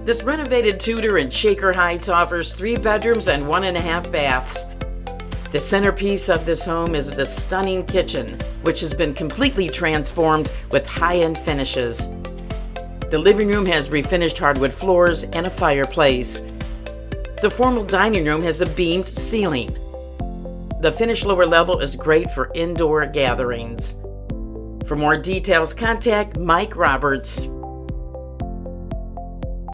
This renovated Tudor in Shaker Heights offers 3 bedrooms and 1.5 baths. The centerpiece of this home is the stunning kitchen, which has been completely transformed with high-end finishes. The living room has refinished hardwood floors and a fireplace. The formal dining room has a beamed ceiling. The finished lower level is great for indoor gatherings. For more details, contact Mike Roberts.